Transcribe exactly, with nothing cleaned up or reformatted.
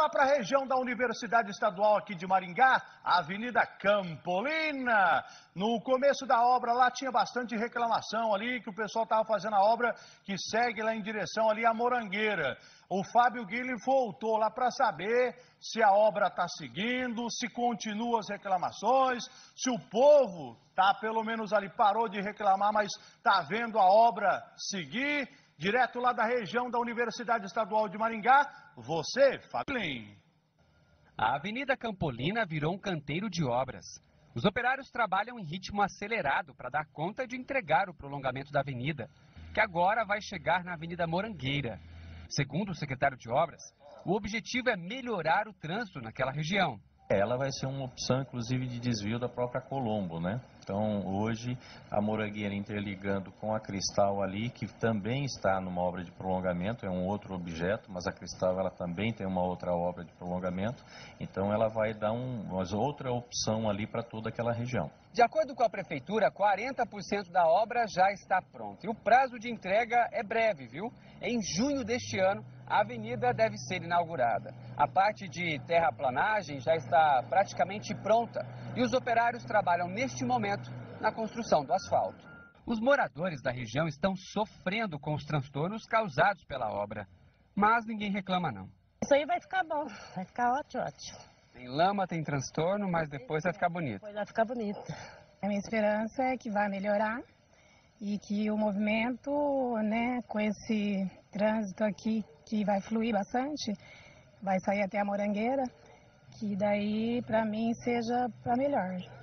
lá para a região da Universidade Estadual aqui de Maringá, a Avenida Campolina. No começo da obra lá tinha bastante reclamação ali, que o pessoal estava fazendo a obra que segue lá em direção ali à Morangueira. O Fábio Guilherme voltou lá para saber se a obra está seguindo, se continuam as reclamações, se o povo tá pelo menos ali parou de reclamar, mas está vendo a obra seguir. Direto lá da região da Universidade Estadual de Maringá, você, Fábio. A Avenida Campolina virou um canteiro de obras. Os operários trabalham em ritmo acelerado para dar conta de entregar o prolongamento da avenida, que agora vai chegar na Avenida Morangueira. Segundo o secretário de Obras, o objetivo é melhorar o trânsito naquela região. Ela vai ser uma opção, inclusive, de desvio da própria Colombo, né? Então, hoje, a Morangueira interligando com a Cristal ali, que também está numa obra de prolongamento, é um outro objeto, mas a Cristal ela também tem uma outra obra de prolongamento, então ela vai dar um, uma outra opção ali para toda aquela região. De acordo com a Prefeitura, quarenta por cento da obra já está pronta. E o prazo de entrega é breve, viu? Em junho deste ano, a avenida deve ser inaugurada. A parte de terraplanagem já está praticamente pronta e os operários trabalham neste momento na construção do asfalto. Os moradores da região estão sofrendo com os transtornos causados pela obra, mas ninguém reclama não. Isso aí vai ficar bom, vai ficar ótimo, ótimo. Tem lama, tem transtorno, mas depois vai ficar bonito. Depois vai ficar bonito. A minha esperança é que vai melhorar e que o movimento, né, com esse trânsito aqui, que vai fluir bastante, vai sair até a Morangueira, que daí, para mim, seja para melhor.